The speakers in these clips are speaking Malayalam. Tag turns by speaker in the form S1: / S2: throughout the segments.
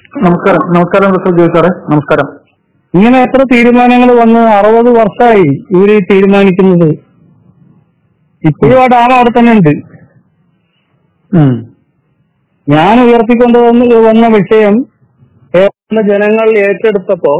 S1: നമസ്കാരം. നമസ്കാരം ജോയ് സാറേ, നമസ്കാരം.
S2: ഇങ്ങനെ എത്ര തീരുമാനങ്ങൾ വന്ന് 60 വർഷമായി ഇവര് തീരുമാനിക്കുന്നത്. ഇപ്പോഴും ആ ഡാം അവിടെ തന്നെ ഉണ്ട്. ഞാൻ വന്ന വിഷയം കേരളത്തിലെ ജനങ്ങൾ ഏറ്റെടുത്തപ്പോ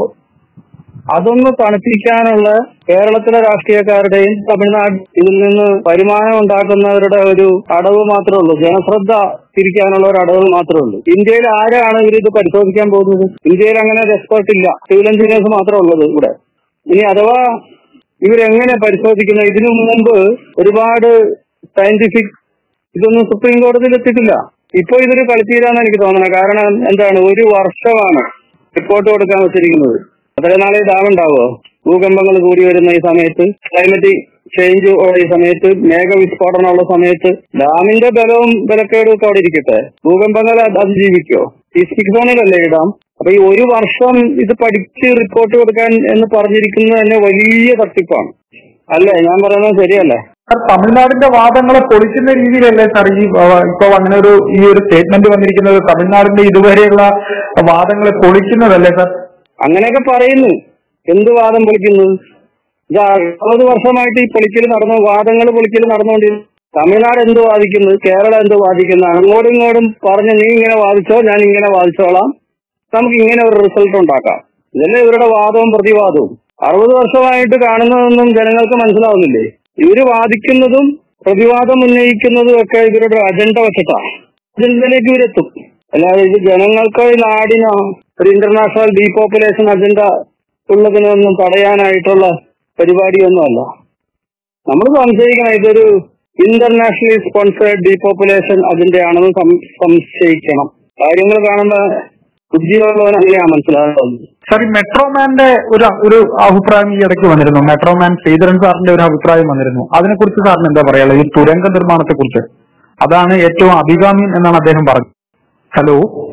S2: അതൊന്ന് തണുപ്പിക്കാനുള്ള കേരളത്തിലെ രാഷ്ട്രീയക്കാരുടെയും തമിഴ്നാട് ഇതിൽ നിന്ന് വരുമാനം ഉണ്ടാക്കുന്നവരുടെ ഒരു അടവ് മാത്രമേ ഉള്ളൂ. ജനശ്രദ്ധ തിരിക്കാനുള്ള ഒരു അടവ് മാത്രമേ ഉള്ളൂ. ഇന്ത്യയിൽ ആരാണ് ഇവരിത് പരിശോധിക്കാൻ പോകുന്നത്? ഇന്ത്യയിൽ അങ്ങനെ ഒരു എക്സ്പെർട്ട് ഇല്ല. സിവിൽ എഞ്ചിനീയേഴ്സ് മാത്രമേ ഉള്ളത് ഇവിടെ. ഇനി അഥവാ ഇവരെങ്ങനെ പരിശോധിക്കുന്നത്? ഇതിനു മുമ്പ് ഒരുപാട് സയന്റിഫിക് ഇതൊന്നും സുപ്രീം കോടതിയിൽ എത്തിയിട്ടില്ല. ഇപ്പൊ ഇതൊരു കളിത്തീരാന്ന് എനിക്ക് തോന്നുന്നത്. കാരണം എന്താണ്, 1 വർഷമാണ് റിപ്പോർട്ട് കൊടുക്കാൻ വെച്ചിരിക്കുന്നത്. അത്ര നാളെ ഡാം ഉണ്ടാവോ? ഭൂകമ്പങ്ങൾ കൂടി വരുന്ന ഈ സമയത്ത്, ക്ലൈമറ്റിക് ചേഞ്ച് ഉള്ള ഈ സമയത്ത്, മേഘവിസ്ഫോടനമുള്ള സമയത്ത് ഡാമിന്റെ ബലവും ബലക്കേടും ഒക്കെ അവിടെ ഇരിക്കട്ടെ. ഭൂകമ്പങ്ങൾ അതിജീവിക്കോ? ഈ സിക്സ് സോണിലല്ലേ ഈ ഡാം. അപ്പൊ ഈ 1 വർഷം ഇത് പഠിച്ച് റിപ്പോർട്ട് കൊടുക്കാൻ എന്ന് പറഞ്ഞിരിക്കുന്നത് തന്നെ വലിയ തട്ടിപ്പാണ്. അല്ലേ? ഞാൻ പറയുന്നത് ശരിയല്ലേ?
S1: തമിഴ്നാടിന്റെ വാദങ്ങളെ പൊളിക്കുന്ന രീതിയിലല്ലേ സാർ ഇപ്പൊ അങ്ങനെ ഈ ഒരു സ്റ്റേറ്റ്മെന്റ് വന്നിരിക്കുന്നത്? തമിഴ്നാടിന്റെ ഇതുവരെയുള്ള വാദങ്ങളെ പൊളിക്കുന്നതല്ലേ സാർ?
S2: അങ്ങനെയൊക്കെ പറയുന്നു. എന്ത് വാദം പൊളിക്കുന്നു? ഇത് 60 വർഷമായിട്ട് ഈ പൊളിക്കൽ വാദങ്ങൾ പൊളിക്കൽ നടന്നുകൊണ്ടിരുന്നു. തമിഴ്നാട് എന്ത് വാദിക്കുന്നു, കേരളം എന്ത് വാദിക്കുന്നു? അങ്ങോട്ടും ഇങ്ങോട്ടും പറഞ്ഞ് നീ ഇങ്ങനെ വാദിച്ചോ, ഞാൻ ഇങ്ങനെ വാദിച്ചോളാം, നമുക്ക് ഇങ്ങനെ ഒരു റിസൾട്ട് ഉണ്ടാക്കാം. ഇതല്ലേ ഇവരുടെ വാദവും പ്രതിവാദവും. 60 വർഷമായിട്ട് കാണുന്നതൊന്നും ജനങ്ങൾക്ക് മനസ്സിലാവുന്നില്ലേ? ഇവര് വാദിക്കുന്നതും പ്രതിവാദം ഉന്നയിക്കുന്നതും ഒക്കെ ഇവരുടെ അജണ്ട വെച്ചിട്ടാണ്. അജണ്ടയിലേക്ക് ഇവരെത്തും. അല്ലാതെ ഇത് ജനങ്ങൾക്ക് നാടിനോ ഒരു ഇന്റർനാഷണൽ ഡീപോപ്പുലേഷൻ അജണ്ട ഉള്ളതിനൊന്നും തടയാനായിട്ടുള്ള പരിപാടിയൊന്നുമല്ല. നമ്മൾ സംശയിക്കണം ഇതൊരു ഇന്റർനാഷണലി സ്പോൺസേർഡ് ഡീപോപ്പുലേഷൻ അജണ്ടയാണെന്ന് സംശയിക്കണം. കാര്യങ്ങൾ കാണുമ്പോൾ ബുദ്ധിയുള്ളവൻ അങ്ങനെയാണ് മനസ്സിലാകുന്നത്.
S1: സാർ, ഈ മെട്രോമാന്റെ ഒരു അഭിപ്രായം ഈ ഇടയ്ക്ക് വന്നിരുന്നു. മെട്രോമാൻ ശ്രീധരൻ സാറിന്റെ ഒരു അഭിപ്രായം വന്നിരുന്നു. അതിനെക്കുറിച്ച് സാറിന് എന്താ പറയാനുള്ളത്? ഈ തുരങ്ക നിർമ്മാണത്തെ കുറിച്ച്. അതാണ് ഏറ്റവും അഭികാമ്യം എന്നാണ് അദ്ദേഹം പറഞ്ഞത്. ഹലോ,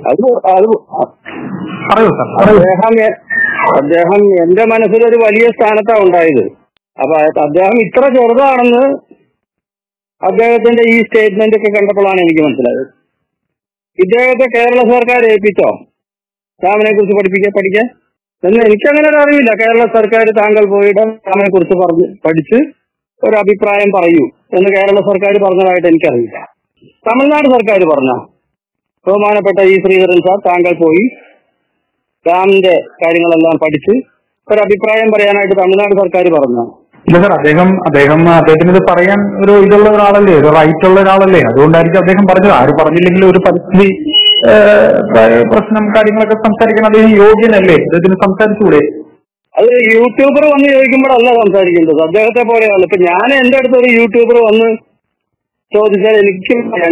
S1: പറയൂ സാർ.
S2: അദ്ദേഹം എന്റെ മനസ്സിലൊരു വലിയ സ്ഥാനത്താണ് ഉണ്ടായത്. അപ്പൊ അദ്ദേഹം ഇത്ര ചെറുതാണെന്ന് അദ്ദേഹത്തിന്റെ ഈ സ്റ്റേറ്റ്മെന്റ് ഒക്കെ കണ്ടപ്പോഴാണ് എനിക്ക് മനസ്സിലായത്. ഇദ്ദേഹത്തെ കേരള സർക്കാർ ഏൽപ്പിച്ചോ ഡാമിനെ കുറിച്ച് പഠിക്കാൻ എന്ന് എനിക്കങ്ങനെ ഒരു അറിവില്ല. കേരള സർക്കാർ താങ്കൾ പോയിട്ട് ഡാമിനെ കുറിച്ച് പഠിച്ച് ഒരു അഭിപ്രായം പറയൂ എന്ന് കേരള സർക്കാർ പറഞ്ഞതായിട്ട് എനിക്കറിയില്ല. തമിഴ്നാട് സർക്കാർ പറഞ്ഞ ബഹുമാനപ്പെട്ട ഈ ശ്രീധരൻ സാർ താങ്കൾ പോയി ഡാമിന്റെ കാര്യങ്ങളെല്ലാം പഠിച്ച് ഒരു അഭിപ്രായം പറയാനായിട്ട് തമിഴ്നാട് സർക്കാർ പറഞ്ഞു.
S1: ഇല്ല സാർ, അദ്ദേഹത്തിന് ഇത് പറയാൻ ഒരു ഇതുള്ള ഒരാളല്ലേ, ഒരു റൈറ്റ് ഉള്ള ഒരാളല്ലേ. അതുകൊണ്ടായിരിക്കും അദ്ദേഹം പറഞ്ഞത്. ആര് പറഞ്ഞില്ലെങ്കിലും ഒരു പരിസ്ഥിതി പ്രശ്നം കാര്യങ്ങളൊക്കെ സംസാരിക്കാൻ അദ്ദേഹം യോഗ്യനല്ലേ? അദ്ദേഹത്തിന് സംസാരിച്ചുകൂടെ?
S2: അത് യൂട്യൂബർ വന്ന് ചോദിക്കുമ്പോഴല്ല സംസാരിക്കേണ്ടത്. അദ്ദേഹത്തെ പോലെയാണ്. ഇപ്പൊ ഞാൻ എന്റെ അടുത്ത് ഒരു യൂട്യൂബർ വന്ന് ചോദിച്ചാൽ എനിക്ക്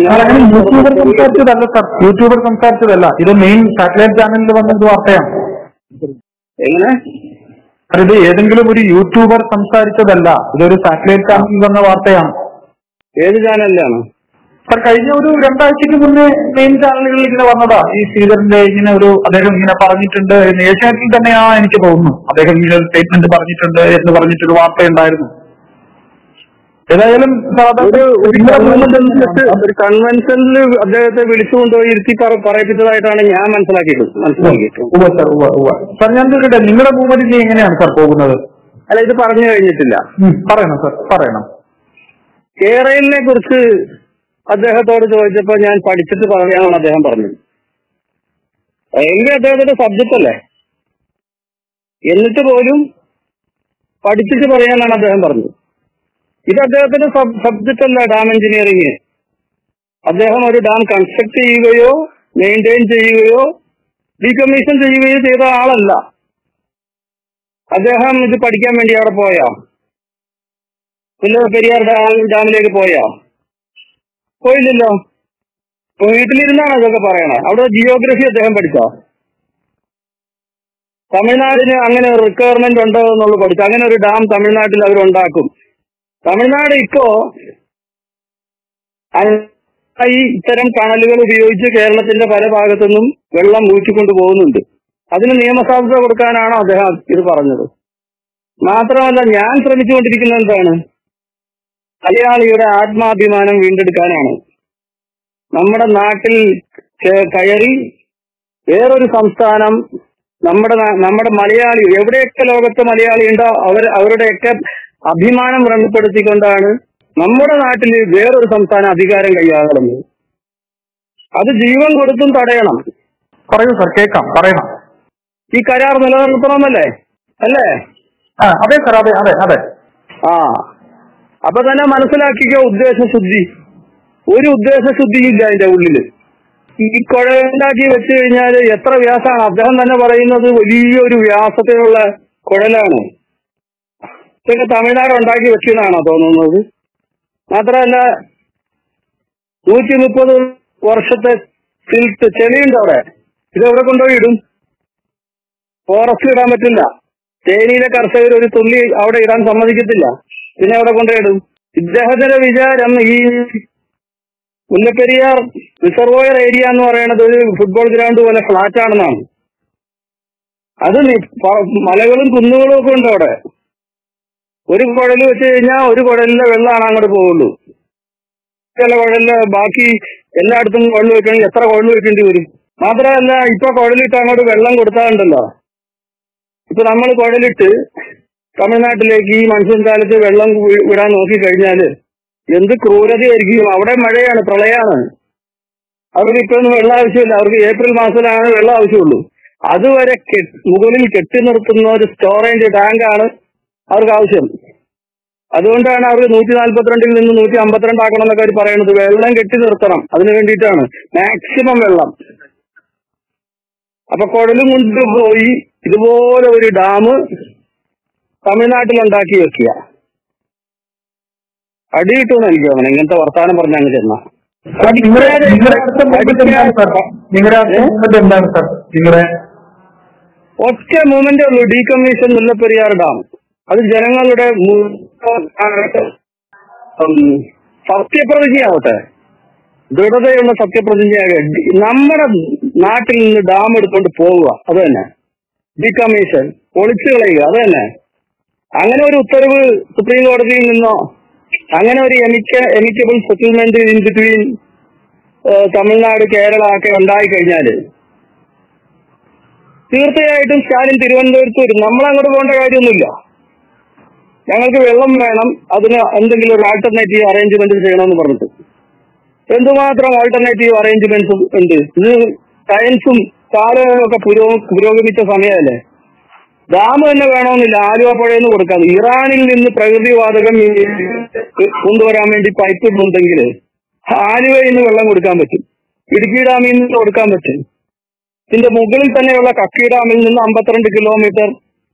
S1: യൂട്യൂബർ സംസാരിച്ചതല്ല. ഇത് മെയിൻ സാറ്റലൈറ്റ് ചാനലിൽ വന്നൊരു വാർത്തയാണ്.
S2: എങ്ങനെ?
S1: ഇത് ഏതെങ്കിലും ഒരു യൂട്യൂബർ സംസാരിച്ചതല്ല. ഇതൊരു സാറ്റലൈറ്റ് ചാനലിൽ വന്ന വാർത്തയാണ്.
S2: ഏത് ചാനലിലാണ്
S1: സാർ? കഴിഞ്ഞ ഒരു 2 ആഴ്ചക്ക് മുന്നേ മെയിൻ ചാനലുകളിൽ ഇങ്ങനെ വന്നതാ. ഈ ശ്രീധരന്റെ അദ്ദേഹം ഇങ്ങനെ പറഞ്ഞിട്ടുണ്ട്. ഏഷ്യാനെറ്റിൽ തന്നെയാണ് എനിക്ക് തോന്നുന്നു. അദ്ദേഹം ഇങ്ങനെ ഒരു സ്റ്റേറ്റ്മെന്റ് പറഞ്ഞിട്ടുണ്ട് എന്ന് പറഞ്ഞിട്ടൊരു വാർത്ത ഉണ്ടായിരുന്നു. ഏതായാലും
S2: ഒരു കൺവെൻഷനിൽ അദ്ദേഹത്തെ വിളിച്ചുകൊണ്ടുപോയി ഇരുത്തി പറയിപ്പിച്ചതായിട്ടാണ് ഞാൻ മനസ്സിലാക്കിയത്.
S1: സാർ, ഞാൻ ചോദിക്കട്ടെ, നിങ്ങളുടെ മൂവ്മെന്റ് എങ്ങനെയാണ് സാർ പോകുന്നത്?
S2: അല്ല, ഇത് പറഞ്ഞു കഴിഞ്ഞിട്ടില്ല.
S1: പറയണം സാർ, പറയണം.
S2: കേരളിനെ കുറിച്ച് അദ്ദേഹത്തോട് ചോദിച്ചപ്പോ ഞാൻ പഠിച്ചിട്ട് പറയാനാണ് അദ്ദേഹം പറഞ്ഞത്. റെയിൽവേ അദ്ദേഹത്തിന്റെ സബ്ജക്റ്റ് അല്ലേ, എന്നിട്ട് പോലും പഠിച്ചിട്ട് പറയാനാണ് അദ്ദേഹം പറഞ്ഞത്. ഇത് അദ്ദേഹത്തിന്റെ സബ്ജക്റ്റ് അല്ല ഡാം എഞ്ചിനീയറിംഗ്. അദ്ദേഹം ഒരു ഡാം കൺസ്ട്രക്ട് ചെയ്യുകയോ മെയിൻറ്റെയിൻ ചെയ്യുകയോ ഡീകമ്മീഷൻ ചെയ്യുകയോ ചെയ്ത ആളല്ല. അദ്ദേഹം ഇത് പഠിക്കാൻ വേണ്ടി അവിടെ പോയോ? പെരിയാർ ഡാമിലേക്ക് പോയോ? പോയില്ലല്ലോ. വീട്ടിലിരുന്നാണ് ഇതൊക്കെ പറയണേ. അവിടെ ജിയോഗ്രഫി അദ്ദേഹം പഠിച്ചോ? തമിഴ്നാടിന് അങ്ങനെ ഒരു റിക്വയർമെന്റ് ഉണ്ടോ എന്നുള്ളത് പഠിച്ചു. അങ്ങനെ ഒരു ഡാം തമിഴ്നാട്ടിൽ അവരുണ്ടാക്കും. തമിഴ്നാട് ഇപ്പോ ഈ ഇത്തരം ടണലുകൾ ഉപയോഗിച്ച് കേരളത്തിന്റെ പല ഭാഗത്തുനിന്നും വെള്ളം ഊറ്റിക്കൊണ്ടു പോകുന്നുണ്ട്. അതിന് നിയമസാധുത കൊടുക്കാനാണോ അദ്ദേഹം ഇത് പറഞ്ഞത്? മാത്രമല്ല, ഞാൻ ശ്രമിച്ചുകൊണ്ടിരിക്കുന്നത് എന്താണ്? മലയാളിയുടെ ആത്മാഭിമാനം വീണ്ടെടുക്കാനാണ്. നമ്മുടെ നാട്ടിൽ കയറി വേറൊരു സംസ്ഥാനം നമ്മുടെ മലയാളി എവിടെയൊക്കെ ലോകത്ത് മലയാളി ഉണ്ടോ അവരുടെയൊക്കെ അഭിമാനം വ്രണപ്പെടുത്തിക്കൊണ്ടാണ് നമ്മുടെ നാട്ടിൽ വേറൊരു സംസ്ഥാനം അധികാരം കൈയാളുന്നത്. അത് ജീവൻ കൊടുത്തും തടയണം.
S1: പറയൂ സർ, കേൾക്കാം, പറയണം.
S2: ഈ കരാർ നിലനിർത്തണമെന്നല്ലേ? അല്ലേ?
S1: അതെ സർ, അതെ അതെ അതെ.
S2: അപ്പൊ തന്നെ മനസ്സിലാക്കിക്കോ ഉദ്ദേശശുദ്ധി. ഒരു ഉദ്ദേശശുദ്ധിയില്ല അതിന്റെ ഉള്ളില്. ഈ കുഴലുണ്ടാക്കി വെച്ച് കഴിഞ്ഞാൽ എത്ര വ്യാസമാണ്? അദ്ദേഹം തന്നെ പറയുന്നത് വലിയൊരു വ്യാസത്തിലുള്ള കുഴലാണ്. ഇതൊക്കെ തമിഴ്നാട് ഉണ്ടാക്കി വെച്ചതാണോ തോന്നുന്നത്? മാത്രമല്ല 130 വർഷത്തെ സിൽട്ട് ചെളിയുണ്ട് അവിടെ. ഇതെവിടെ കൊണ്ടുപോയി ഇടും? ഫോറസ്റ്റ് ഇടാൻ പറ്റില്ല. തേനിയിലെ കർഷകർ ഒരു തുള്ളി അവിടെ ഇടാൻ സമ്മതിക്കത്തില്ല. പിന്നെ അവിടെ കൊണ്ടുപോയിടും. ഇദ്ദേഹത്തിന്റെ വിചാരം ഈ മുല്ലപ്പെരിയാർ റിസർവോയർ ഏരിയ എന്ന് പറയുന്നത് ഒരു ഫുട്ബോൾ ഗ്രൗണ്ട് പോലെ ഫ്ലാറ്റ് ആണെന്നാണ്. അത് മലകളും കുന്നുകളും ഒക്കെ ഉണ്ട് അവിടെ. ഒരു കുഴല് വെച്ച് കഴിഞ്ഞാൽ ഒരു കുഴലിലെ വെള്ളമാണ് അങ്ങോട്ട് പോവുള്ളൂ. ചില കുഴലില് ബാക്കി എല്ലായിടത്തും കുഴൽ വെക്കണമെങ്കിൽ എത്ര കുഴൽ വെക്കേണ്ടി വരും? മാത്രമല്ല ഇപ്പൊ കുഴലിട്ട് അങ്ങോട്ട് വെള്ളം കൊടുത്താലുണ്ടല്ലോ, ഇപ്പൊ നമ്മൾ കുഴലിട്ട് തമിഴ്നാട്ടിലേക്ക് ഈ മൺസൂൺ കാലത്ത് വെള്ളം വിടാൻ നോക്കിക്കഴിഞ്ഞാല് എന്ത് ക്രൂരതയായിരിക്കും. അവിടെ മഴയാണ്, പ്രളയമാണ്. അവർക്ക് ഇപ്പൊ ഒന്നും വെള്ളം ആവശ്യമില്ല. അവർക്ക് ഏപ്രിൽ മാസത്തിലാണ് വെള്ളം ആവശ്യമുള്ളൂ. അതുവരെ മുകളിൽ കെട്ടി നിർത്തുന്ന ഒരു സ്റ്റോറേജ് ടാങ്കാണ് അവർക്ക് ആവശ്യം. അതുകൊണ്ടാണ് അവർ 142 നിന്ന് 152 ആക്കണം എന്നൊക്കെ അവർ പറയുന്നത്. വെള്ളം കെട്ടി നിർത്തണം, അതിനു വേണ്ടിയിട്ടാണ്. മാക്സിമം വെള്ളം. അപ്പൊ കുഴലും കൊണ്ടുപോയി ഇതുപോലെ ഒരു ഡാം തമിഴ്നാട്ടിൽ ഉണ്ടാക്കി വെക്കുക. അടി കിട്ടുമെന്ന് എനിക്ക് തോന്നണം ഇങ്ങനത്തെ വർത്താനം പറഞ്ഞ അങ്ങ് ചെന്ന. ഒറ്റ മൂവ്മെന്റേ ഉള്ളൂ, ഡീകമ്മീഷൻ മുല്ലപ്പെരിയാർ ഡാം. അത് ജനങ്ങളുടെ സത്യപ്രതിജ്ഞയാവട്ടെ, ദൃഢതയുള്ള സത്യപ്രതിജ്ഞയാകെ നമ്മുടെ നാട്ടിൽ നിന്ന് ഡാം എടുത്തുകൊണ്ട് പോവുക. അത് തന്നെ ഡീകമ്മീഷൻ, പൊളിച്ചു കളയുക. അത് തന്നെ. അങ്ങനെ ഒരു ഉത്തരവ് സുപ്രീം കോടതിയിൽ നിന്നോ അങ്ങനെ ഒരു amicable settlement in between Tamil Nadu Kerala ഒക്കെ ഉണ്ടായിക്കഴിഞ്ഞാല് തീർച്ചയായിട്ടും സ്റ്റാലിൻ തിരുവനന്തപുരത്ത് വരും. നമ്മളങ്ങോട്ട് പോകേണ്ട കാര്യമൊന്നുമില്ല. ഞങ്ങൾക്ക് വെള്ളം വേണം, അതിന് എന്തെങ്കിലും ഒരു ആൾട്ടർനേറ്റീവ് അറേഞ്ച്മെന്റ് ചെയ്യണമെന്ന് പറഞ്ഞിട്ട് എന്തുമാത്രം ആൾട്ടർനേറ്റീവ് അറേഞ്ച്മെന്റ്സും ഉണ്ട്. ഇത് സയൻസും കാലവും ഒക്കെ പുരോഗമിച്ച സമയമല്ലേ. ഡാം തന്നെ വേണമെന്നില്ല, ആലുവ പുഴയെന്ന് കൊടുക്കാം. ഇറാനിൽ നിന്ന് പ്രകൃതിവാതകം കൊണ്ടുവരാൻ വേണ്ടി പൈപ്പ് ഇടുന്നുണ്ടെങ്കിൽ ആലുവയിൽ നിന്ന് വെള്ളം കൊടുക്കാൻ പറ്റും, ഇടുക്കി ഡാമിൽ നിന്ന് കൊടുക്കാൻ പറ്റും. ഇതിന്റെ മുകളിൽ തന്നെയുള്ള കക്കി ഡാമിൽ നിന്ന് 52 കിലോമീറ്റർ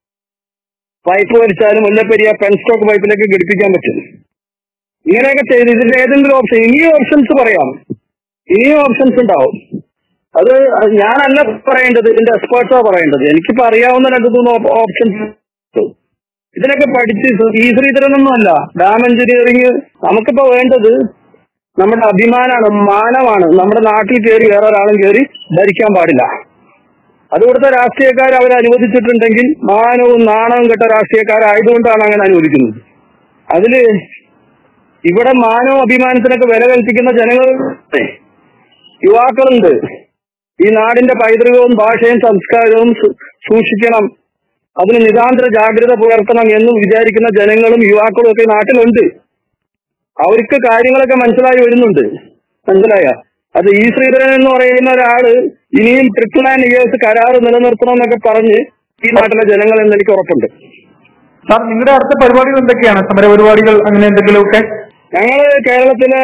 S2: പൈപ്പ് വലിച്ചാലും മുല്ലപ്പെരിയാർ പെൻസ്റ്റോക്ക് പൈപ്പിലേക്ക് ഘടിപ്പിക്കാൻ പറ്റും. ഇങ്ങനെയൊക്കെ ചെയ്ത് ഇതിന്റെ ഏതെങ്കിലും ഓപ്ഷൻ, ഇനിയും ഓപ്ഷൻസ് പറയാം, ഇനിയും ഓപ്ഷൻസ് ഉണ്ടാവും. അത് ഞാനല്ല പറയേണ്ടത്, ഇതിന്റെ എക്സ്പേർട്സാ പറയേണ്ടത്. എനിക്കിപ്പോ അറിയാവുന്ന 2-3 ഓപ്ഷൻസ്. ഇതിനൊക്കെ പഠിച്ച് ഈ ശ്രീധരനൊന്നും അല്ല ഡാം എഞ്ചിനീയറിംഗ്. നമുക്കിപ്പോ വേണ്ടത് നമ്മുടെ അഭിമാനമാണ്, മാനമാണ്. നമ്മുടെ നാട്ടിൽ കയറി വേറെ ഒരാളും കയറി ഭരിക്കാൻ പാടില്ല. അത് ഇവിടുത്തെ രാഷ്ട്രീയക്കാർ അവർ അനുവദിച്ചിട്ടുണ്ടെങ്കിൽ മാനവും നാണവും കെട്ട രാഷ്ട്രീയക്കാരായതുകൊണ്ടാണ് അങ്ങനെ അനുവദിക്കുന്നത്. അതില് ഇവിടെ മാനവും അഭിമാനത്തിനൊക്കെ വില കൽപ്പിക്കുന്ന ജനങ്ങൾ, യുവാക്കളുണ്ട്. ഈ നാടിന്റെ പൈതൃകവും ഭാഷയും സംസ്കാരവും സൂക്ഷിക്കണം, അതിന് നിതാന്ത ജാഗ്രത പുലർത്തണം എന്ന് വിചാരിക്കുന്ന ജനങ്ങളും യുവാക്കളും ഒക്കെ നാട്ടിലുണ്ട്. അവർക്ക് കാര്യങ്ങളൊക്കെ മനസ്സിലായി വരുന്നുണ്ട്. മനസ്സിലായ അത് ഈ ശ്രീധരൻ എന്ന് പറയുന്ന ഒരാള് ഇനിയും 9 ഇയേഴ്സ് കരാറ് നിലനിർത്തണം എന്നൊക്കെ പറഞ്ഞ് ഈ നാട്ടിലെ ജനങ്ങൾ എന്ന് എനിക്ക് ഉറപ്പുണ്ട്.
S1: സാർ, നിങ്ങളുടെ അടുത്ത പരിപാടികൾ എന്തൊക്കെയാണ്? സമര പരിപാടികൾ അങ്ങനെ എന്തെങ്കിലുമൊക്കെ?
S2: ഞങ്ങള് കേരളത്തിലെ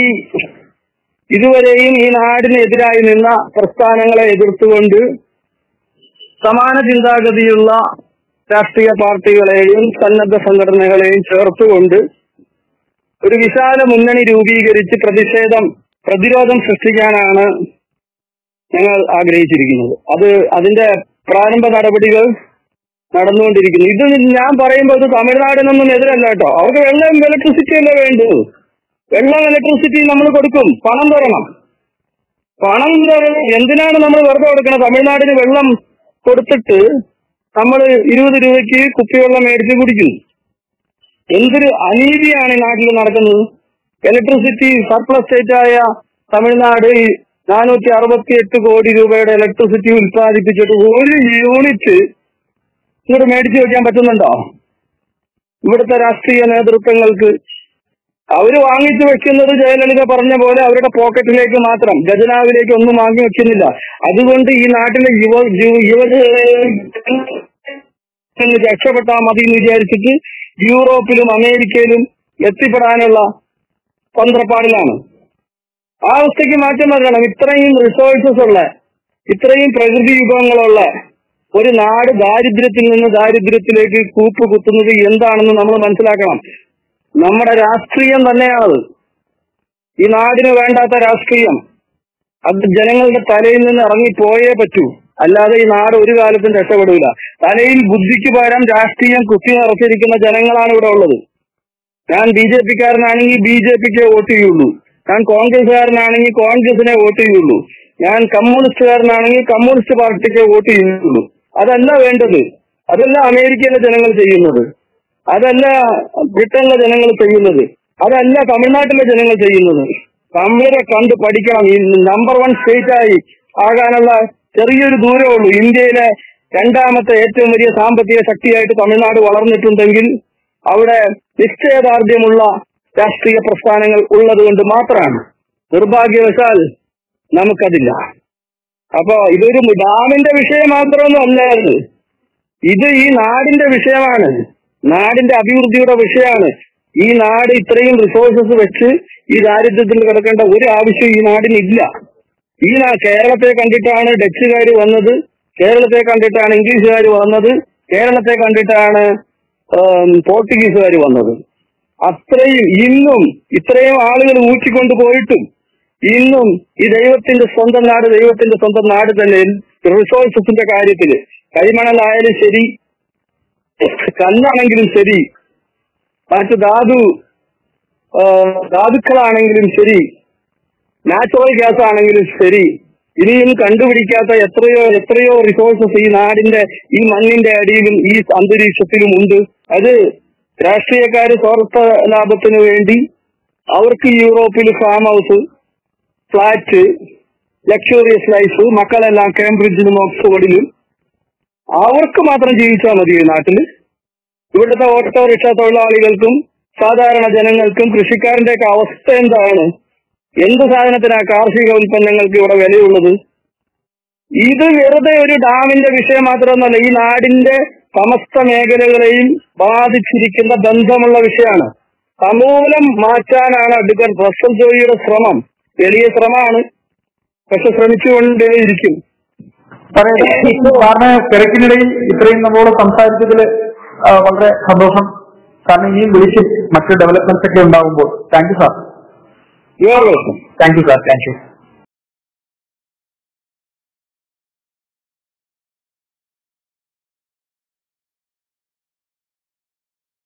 S2: ഇതുവരെയും ഈ നാടിനെതിരായി നിന്ന പ്രസ്ഥാനങ്ങളെ എതിർത്തുകൊണ്ട് സമാന ചിന്താഗതിയുള്ള രാഷ്ട്രീയ പാർട്ടികളെയും സന്നദ്ധ സംഘടനകളെയും ചേർത്തുകൊണ്ട് ഒരു വിശാല മുന്നണി രൂപീകരിച്ച് പ്രതിരോധം സൃഷ്ടിക്കാനാണ് ഞങ്ങൾ ആഗ്രഹിച്ചിരിക്കുന്നത്. അതിന്റെ പ്രാരംഭ നടപടികൾ നടന്നുകൊണ്ടിരിക്കുന്നു. ഇത് ഞാൻ പറയുമ്പോൾ ഇത് തമിഴ്നാടിനൊന്നും എതിരല്ല കേട്ടോ. അവർക്ക് വെള്ളം ഇലക്ട്രിസിറ്റി അല്ലേ വേണ്ടു. വെള്ളം ഇലക്ട്രിസിറ്റി നമ്മൾ കൊടുക്കും, പണം തരണം. എന്തിനാണ് നമ്മൾ വെറുതെ കൊടുക്കണം? തമിഴ്നാടിന് വെള്ളം കൊടുത്തിട്ട് നമ്മൾ 20 രൂപയ്ക്ക് കുപ്പിവെള്ളം മേടിച്ച് കുടിക്കും. എന്തൊരു അനീതിയാണ് ഈ നാട്ടിൽ നടക്കുന്നത്. ഇലക്ട്രിസിറ്റി സർപ്ലസ് സ്റ്റേറ്റ് ആയ തമിഴ്നാട് 468 കോടി രൂപയുടെ ഇലക്ട്രിസിറ്റി ഉൽപ്പാദിപ്പിച്ചിട്ട് ഒരു യൂണിറ്റ് ഇങ്ങോട്ട് മേടിച്ചു വെക്കാൻ പറ്റുന്നുണ്ടോ ഇവിടുത്തെ രാഷ്ട്രീയ നേതൃത്വങ്ങൾക്ക്? അവര് വാങ്ങിച്ചു വെക്കുന്നത് ജയലളിത പറഞ്ഞ പോലെ അവരുടെ പോക്കറ്റിലേക്ക് മാത്രം, ഖജനാവിലേക്ക് ഒന്നും വാങ്ങി വെക്കുന്നില്ല. അതുകൊണ്ട് ഈ നാട്ടിലെ യുവജനങ്ങളെ രക്ഷപ്പെട്ടാൽ മതി എന്ന് വിചാരിച്ചിട്ട് യൂറോപ്പിലും അമേരിക്കയിലും എത്തിപ്പെടാനുള്ള തന്ത്രപ്പാടിലാണ്. ആ അവസ്ഥയ്ക്ക് മാറ്റം വരണം. ഇത്രയും റിസോഴ്സസ് ഉള്ള, ഇത്രയും പ്രകൃതി വിഭവങ്ങളുള്ള ഒരു നാട് ദാരിദ്ര്യത്തിൽ നിന്ന് ദാരിദ്ര്യത്തിലേക്ക് കൂപ്പ് കുത്തുന്നത് എന്താണെന്ന് നമ്മൾ മനസ്സിലാക്കണം. നമ്മുടെ രാഷ്ട്രീയം തന്നെയാണത്. ഈ നാടിന് വേണ്ടാത്ത രാഷ്ട്രീയം, അത് ജനങ്ങളുടെ തലയിൽ നിന്ന് ഇറങ്ങിപ്പോയേ പറ്റൂ. അല്ലാതെ ഈ നാട് ഒരു കാലത്തും രക്ഷപ്പെടില്ല. തലയിൽ ബുദ്ധിക്ക് പകരം രാഷ്ട്രീയം കുത്തി നിറച്ചിരിക്കുന്ന ജനങ്ങളാണ് ഇവിടെ ഉള്ളത്. ഞാൻ BJP-കാരനാണെങ്കിൽ BJP-ക്ക് വോട്ട് ചെയ്യുള്ളൂ, ഞാൻ കോൺഗ്രസ്സുകാരനാണെങ്കിൽ കോൺഗ്രസിനെ വോട്ട് ചെയ്യുള്ളൂ, ഞാൻ കമ്മ്യൂണിസ്റ്റുകാരനാണെങ്കിൽ കമ്മ്യൂണിസ്റ്റ് പാർട്ടിക്ക് വോട്ട് ചെയ്യുള്ളൂ. അതല്ല വേണ്ടത്. അതല്ല അമേരിക്കയിലെ ജനങ്ങൾ ചെയ്യുന്നത്, അതല്ല ബ്രിട്ടനിലെ ജനങ്ങൾ ചെയ്യുന്നത്, അതല്ല തമിഴ്നാട്ടിലെ ജനങ്ങൾ ചെയ്യുന്നത്. നമ്മളെ കണ്ട് പഠിക്കണം. ഈ നമ്പർ 1 സ്റ്റേറ്റായി ആകാനുള്ള ചെറിയൊരു ദൂരമേ ഉള്ളൂ. ഇന്ത്യയിലെ 2ാമത്തെ ഏറ്റവും വലിയ സാമ്പത്തിക ശക്തിയായിട്ട് തമിഴ്നാട് വളർന്നിട്ടുണ്ടെങ്കിൽ അവിടെ നിശ്ചയദാർഢ്യമുള്ള രാഷ്ട്രീയ പ്രസ്ഥാനങ്ങൾ ഉള്ളത് കൊണ്ട് മാത്രമാണ്. നിർഭാഗ്യവശാൽ നമുക്കതില്ല. അപ്പൊ ഇതൊരു ഡാമിന്റെ വിഷയം മാത്രമൊന്നും അല്ലായിരുന്നു. ഇത് ഈ നാടിന്റെ വിഷയമാണ്, നാടിന്റെ അഭിവൃദ്ധിയുടെ വിഷയമാണ്. ഈ നാട് ഇത്രയും റിസോഴ്സസ് വെച്ച് ഈ ദാരിദ്ര്യത്തിൽ കിടക്കേണ്ട ഒരു ആവശ്യം ഈ നാടിനില്ല. ഈ കേരളത്തെ കണ്ടിട്ടാണ് ഡച്ചുകാർ വന്നത്, കേരളത്തെ കണ്ടിട്ടാണ് ഇംഗ്ലീഷുകാർ വന്നത്, കേരളത്തെ കണ്ടിട്ടാണ് പോർച്ചുഗീസുകാർ വന്നത്. അത്രയും ഇന്നും ഇത്രയും ആളുകൾ ഊറ്റിക്കൊണ്ട് പോയിട്ടും ഇന്നും ഈ ദൈവത്തിന്റെ സ്വന്തം നാട് തന്നെ റിസോഴ്സസിന്റെ കാര്യത്തില് കരിമണലായാലും ശരി, കല്ലാണെങ്കിലും ശരി, മറ്റ് ധാതുക്കളാണെങ്കിലും ശരി, നാച്ചുറൽ ഗ്യാസ് ആണെങ്കിലും ശരി, ഇനിയും കണ്ടുപിടിക്കാത്ത എത്രയോ റിസോഴ്സസ് ഈ നാടിന്റെ ഈ മണ്ണിന്റെ അടിയിലും ഈ അന്തരീക്ഷത്തിലും ഉണ്ട്. അത് രാഷ്ട്രീയക്കാര് സ്വാർത്ഥ ലാഭത്തിന് വേണ്ടി അവർക്ക് യൂറോപ്പിൽ farm house, flat, luxurious life, മക്കളെല്ലാം കേംബ്രിഡ്ജിലും ഓക്സ്ഫോർഡിലും, അവർക്ക് മാത്രം ജീവിച്ചാൽ മതി ഈ നാട്ടില്. ഇവിടുത്തെ ഓട്ടോറിക്ഷ തൊഴിലാളികൾക്കും സാധാരണ ജനങ്ങൾക്കും കൃഷിക്കാരന്റെയൊക്കെ അവസ്ഥ എന്താണ്? എന്ത് സാധനത്തിനാ കാർഷിക ഉൽപ്പന്നങ്ങൾക്ക് ഇവിടെ വിലയുള്ളത്? ഇത് വെറുതെ ഒരു ഡാമിന്റെ വിഷയം മാത്രമൊന്നുമല്ല, ഈ നാടിന്റെ സമസ്ത മേഖലകളെയും ബാധിച്ചിരിക്കുന്ന ബന്ധമുള്ള വിഷയമാണ്. സമൂലം മാറ്റാനാണ് അഡ്വക്കേറ്റ് റസ്സൽ ജോയിയുടെ ശ്രമം. വലിയ ശ്രമമാണ്, പക്ഷെ ശ്രമിച്ചുകൊണ്ടേയിരിക്കും.
S1: സാറിന് തിരക്കിനിടയിൽ ഇത്രയും നമ്മളോട് സംസാരിച്ചതിൽ വളരെ സന്തോഷം. കാരണം ഈ വിളിച്ചും മറ്റു ഡെവലപ്മെന്റ്സ് ഒക്കെ ഉണ്ടാകുമ്പോൾ thank you sir.
S2: You are welcome.
S1: Thank you sir. Thank U.